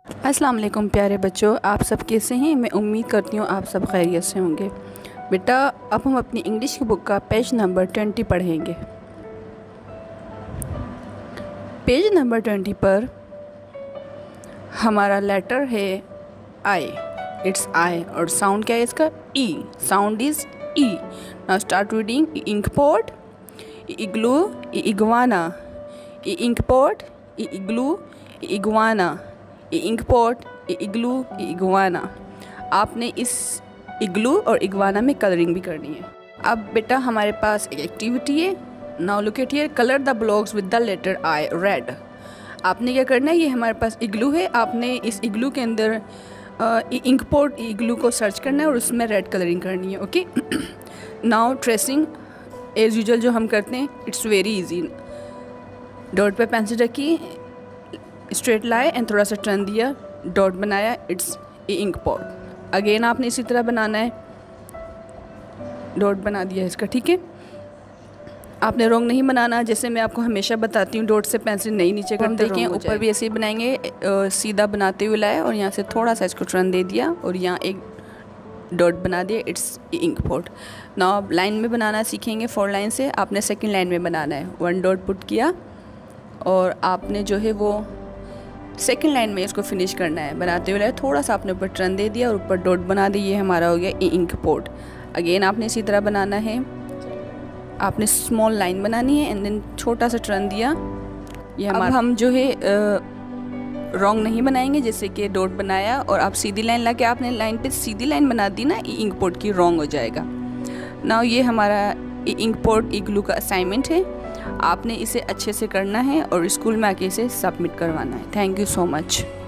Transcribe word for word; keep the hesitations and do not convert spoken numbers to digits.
अस्सलाम वालेकुम प्यारे बच्चों, आप सब कैसे हैं। मैं उम्मीद करती हूँ आप सब खैरियत से होंगे। बेटा अब हम अपनी इंग्लिश की बुक का पेज नंबर ट्वेंटी पढ़ेंगे। पेज नंबर ट्वेंटी पर हमारा लेटर है आई, इट्स आई, और साउंड क्या है इसका? ई। साउंड इज ई। Now start reading. Ink pot, igloo, iguana, ink pot, igloo, iguana, ink pot, igloo, iguana. आपने इस इग्लू और इग्वाना में कलरिंग भी करनी है। अब बेटा हमारे पास एक एक्टिविटी है। Now look at here, colour the blocks with the letter I red. आपने क्या करना है, ये हमारे पास इग्लू है, आपने इस इग्लू के अंदर इंक पोट इग्लू को सर्च करना है और उसमें रेड कलरिंग करनी है। Okay, now tracing as usual जो हम करते हैं, इट्स वेरी इजी। डॉट पे पेंसिल रखी, स्ट्रेट लाए एंड थोड़ा सा टर्न दिया, डॉट बनाया, इट्स इंक पॉट। अगेन आपने इसी तरह बनाना है, डॉट बना दिया इसका। ठीक है, आपने रॉन्ग नहीं बनाना, जैसे मैं आपको हमेशा बताती हूँ, डॉट से पेंसिल नहीं नीचे करते हैं। ऊपर भी ऐसे ही बनाएंगे, आ, सीधा बनाते हुए लाए और यहाँ से थोड़ा सा इसको टर्न दे दिया और यहाँ एक डॉट बना दिया, it's ink pot. Now line में बनाना सीखेंगे। फोर लाइन से आपने सेकेंड लाइन में बनाना है। वन डॉट पुट किया और आपने जो है वो सेकेंड लाइन में इसको फिनिश करना है। बनाते हुए थोड़ा सा आपने ऊपर टर्न दे दिया और ऊपर डॉट बना दी, ये हमारा हो गया इंक पोट। अगेन आपने इसी तरह बनाना है, आपने स्मॉल लाइन बनानी है एंड देन छोटा सा टर्न दिया। ये हमारा हम जो है रॉन्ग नहीं बनाएंगे, जैसे कि डॉट बनाया और आप सीधी लाइन ला के आपने लाइन पे सीधी लाइन बना दी ना, इंक पोट की रॉन्ग हो जाएगा। नाउ ये हमारा इंक पोट इग्लू का असाइनमेंट है, आपने इसे अच्छे से करना है और स्कूल में आके इसे सबमिट करवाना है। Thank you so much.